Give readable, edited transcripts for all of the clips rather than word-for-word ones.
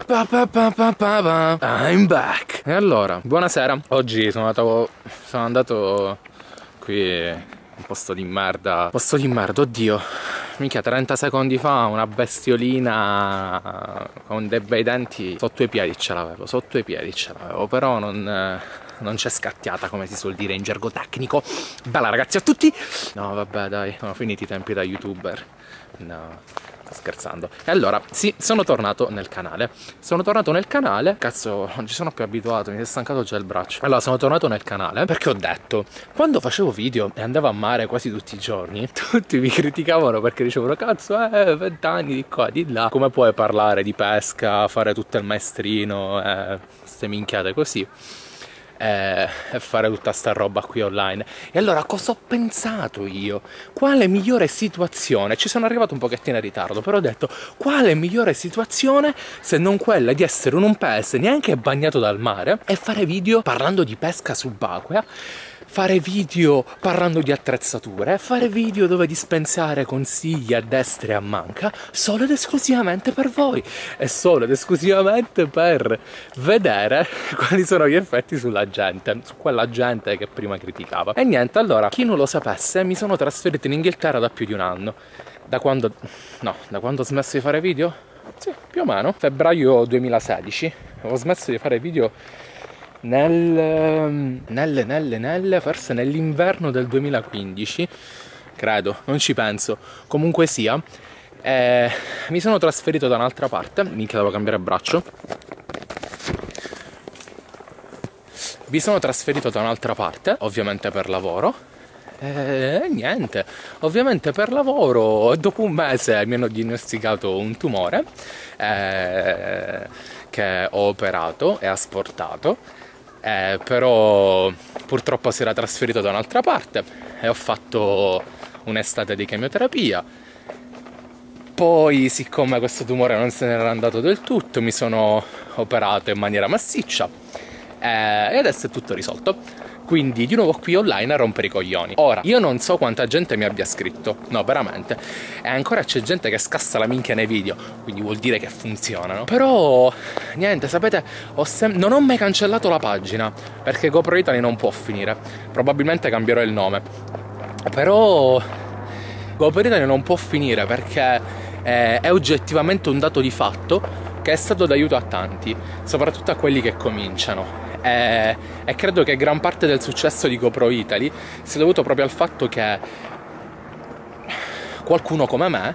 I'm back. E allora, buonasera. Oggi sono andato qui un posto di merda. Posto di merda, oddio. Minchia, 30 secondi fa una bestiolina con dei bei denti sotto i piedi ce l'avevo, però non c'è scattiata, come si suol dire in gergo tecnico. Bella ragazzi a tutti. No vabbè dai, sono finiti i tempi da youtuber. No, sto scherzando. E allora, sì, sono tornato nel canale. Cazzo, non ci sono più abituato, mi si è stancato già il braccio. Allora, sono tornato nel canale perché ho detto, quando facevo video e andavo a mare quasi tutti i giorni, tutti mi criticavano perché dicevano, cazzo, 20 anni di qua, di là, come puoi parlare di pesca, fare tutto il maestrino, queste minchiate così, e fare tutta sta roba qui online. E allora cosa ho pensato io? Quale migliore situazione? Ci sono arrivato un pochettino in ritardo, però ho detto, quale migliore situazione se non quella di essere in un paese neanche bagnato dal mare e fare video parlando di pesca subacquea, fare video parlando di attrezzature, fare video dove dispensare consigli a destra e a manca, solo ed esclusivamente per voi e solo ed esclusivamente per vedere quali sono gli effetti sulla gente, su quella gente che prima criticava. E niente, allora, chi non lo sapesse, mi sono trasferito in Inghilterra da più di un anno. Da quando ho smesso di fare video? Sì, più o meno. Febbraio 2016. Ho smesso di fare video forse nell'inverno del 2015, credo, non ci penso. Comunque sia, mi sono trasferito da un'altra parte. Minchia, devo cambiare braccio. Mi sono trasferito da un'altra parte, ovviamente per lavoro. Niente, ovviamente per lavoro, dopo un mese mi hanno diagnosticato un tumore che ho operato e asportato. Però purtroppo si era trasferito da un'altra parte e ho fatto un'estate di chemioterapia. Poi, siccome questo tumore non se n'era andato del tutto, mi sono operato in maniera massiccia e adesso è tutto risolto. Quindi di nuovo qui online a rompere i coglioni. Ora, io non so quanta gente mi abbia scritto, no veramente, e ancora c'è gente che scassa la minchia nei video, quindi vuol dire che funzionano. Però, niente, sapete, non ho mai cancellato la pagina, perché GoPro Italy non può finire. Probabilmente cambierò il nome. Però GoPro Italy non può finire perché è oggettivamente un dato di fatto che è stato d'aiuto a tanti, soprattutto a quelli che cominciano. E credo che gran parte del successo di GoPro Italy sia dovuto proprio al fatto che qualcuno come me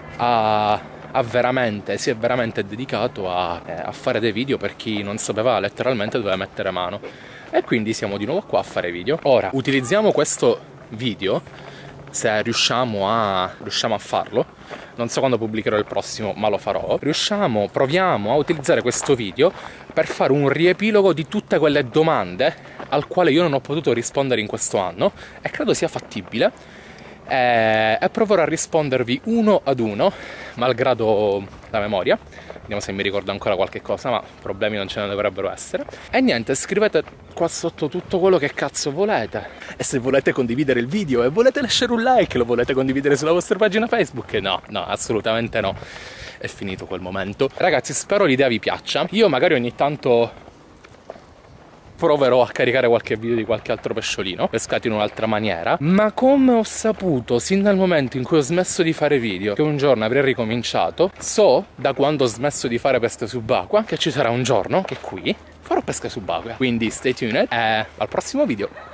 si è veramente dedicato a fare dei video per chi non sapeva letteralmente dove mettere mano. E quindi siamo di nuovo qua a fare video. Ora, utilizziamo questo video, se riusciamo a farlo. Non so quando pubblicherò il prossimo, ma lo farò. Proviamo a utilizzare questo video per fare un riepilogo di tutte quelle domande al quale io non ho potuto rispondere in questo anno e credo sia fattibile, e proverò a rispondervi uno ad uno, malgrado la memoria. Vediamo se mi ricordo ancora qualche cosa, ma problemi non ce ne dovrebbero essere. E niente, scrivete qua sotto tutto quello che cazzo volete. E se volete condividere il video e volete lasciare un like, lo volete condividere sulla vostra pagina Facebook? No, assolutamente no. È finito quel momento. Ragazzi, spero l'idea vi piaccia. Io magari ogni tanto proverò a caricare qualche video di qualche altro pesciolino pescato in un'altra maniera, ma come ho saputo sin dal momento in cui ho smesso di fare video che un giorno avrei ricominciato, so da quando ho smesso di fare pesca subacquea che ci sarà un giorno che qui farò pesca subacquea. Quindi stay tuned e al prossimo video.